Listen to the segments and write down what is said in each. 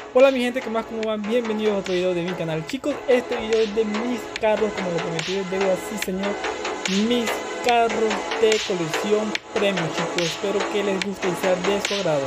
Hola mi gente, ¿qué más? ¿Cómo van? Bienvenidos a otro video de mi canal. Chicos, este video es de mis carros, como lo prometí, debo así señor, mis carros de colección premium, chicos. Espero que les guste y sea de su agrado.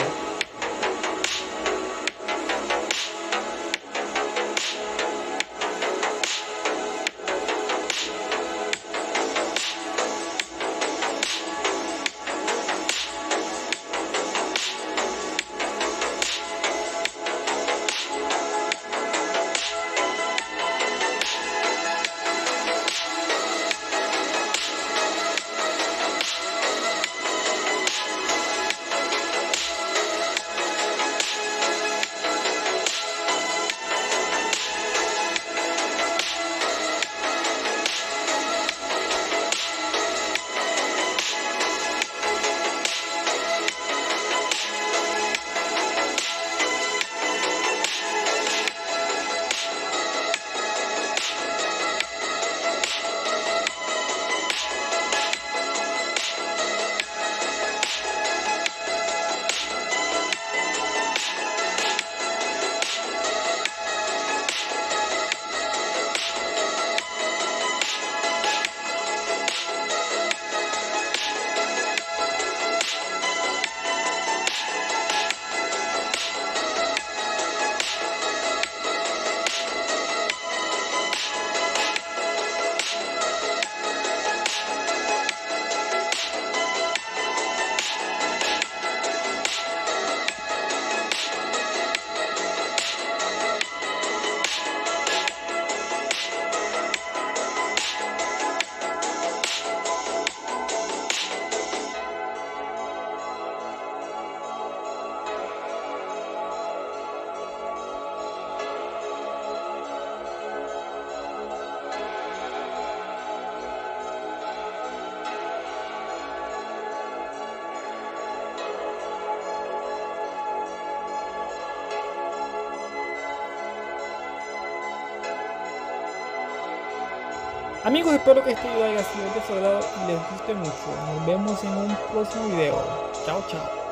Amigos, espero que este video haya sido de su agrado y les guste mucho. Nos vemos en un próximo video. Chao, chao.